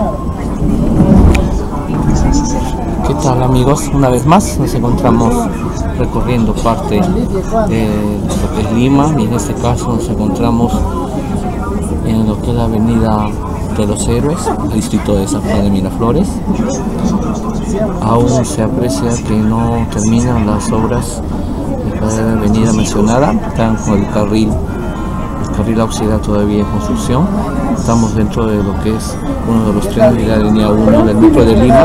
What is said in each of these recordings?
¿Qué tal, amigos? Una vez más nos encontramos recorriendo parte de lo que es Lima, y en este caso nos encontramos en lo que es la avenida de los Héroes, el distrito de San Juan de Miraflores. Aún se aprecia que no terminan las obras de la avenida mencionada, están con el carril auxiliar todavía en construcción. Estamos dentro de lo que es uno de los trenes de la línea 1 del metro de Lima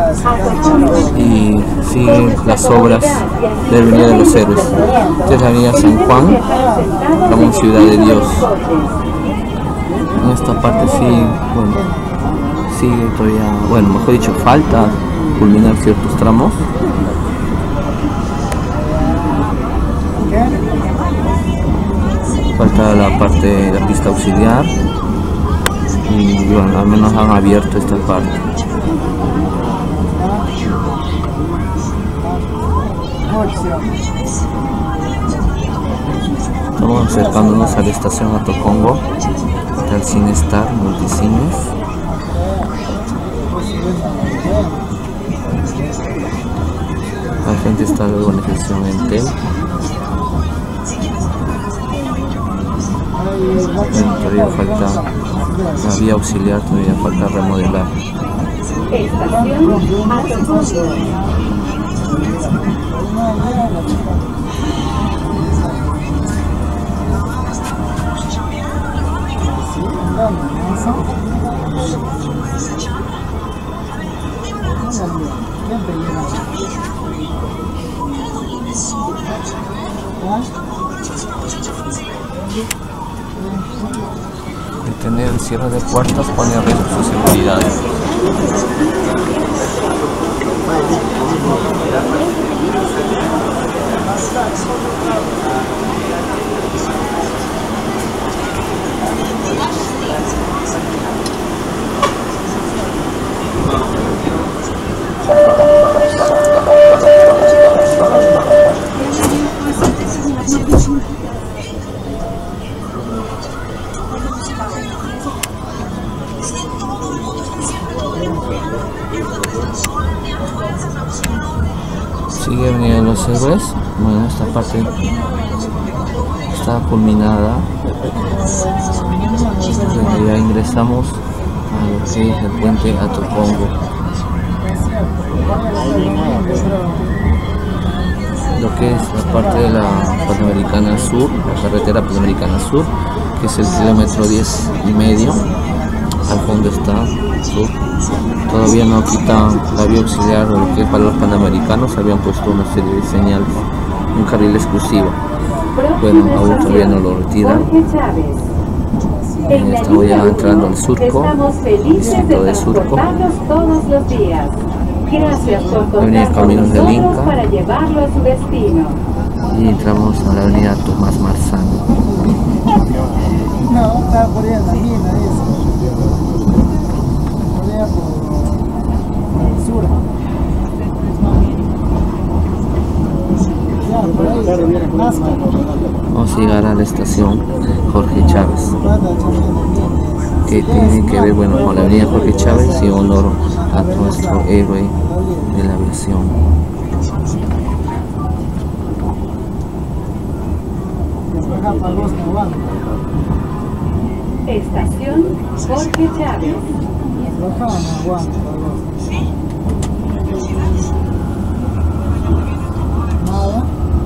y siguen las obras de la avenida de los Héroes. Esta es la avenida San Juan, como Ciudad de Dios. En esta parte sigue todavía, mejor dicho, falta culminar ciertos tramos. Falta la parte de la pista auxiliar y al menos han abierto esta parte. Estamos acercándonos a la estación Atocongo, está el Cine Star Multicines. Al frente está la urbanización Entel. Todavía falta la vía auxiliar, todavía falta remodelar. Detener el cierre de puertas pone en riesgo su seguridad. Sigue Avenida de los Héroes. Bueno, esta parte está culminada. Ya ingresamos a lo que es el puente Atocongo. Lo que es la parte de la Panamericana Sur, la carretera Panamericana Sur, que es el kilómetro 10,5. Al fondo está sur. Todavía no quitan la vía auxiliar o lo que es para los panamericanos. Habían puesto una serie de señales, un carril exclusivo. Bueno, aún todavía no lo retiran. Estamos ya entrando al Surco, distrito de Surco. Avenida Caminos del Inca. Y entramos a la avenida Tomás Marzano. No, estaba por allá en la mina eso. Por allá por el sur. Ya, por ahí, Nazca. Vamos a llegar a la estación Jorge Chávez, que tiene que ver, bueno, con la avenida Jorge Chávez y honor a nuestro héroe de la aviación. Estación Jorge Chávez. Nada.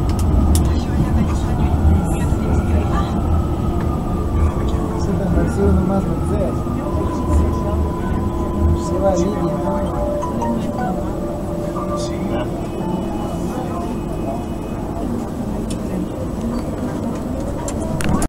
Se te recibe nomás lo que sea. Se va a Lidia, ¿no?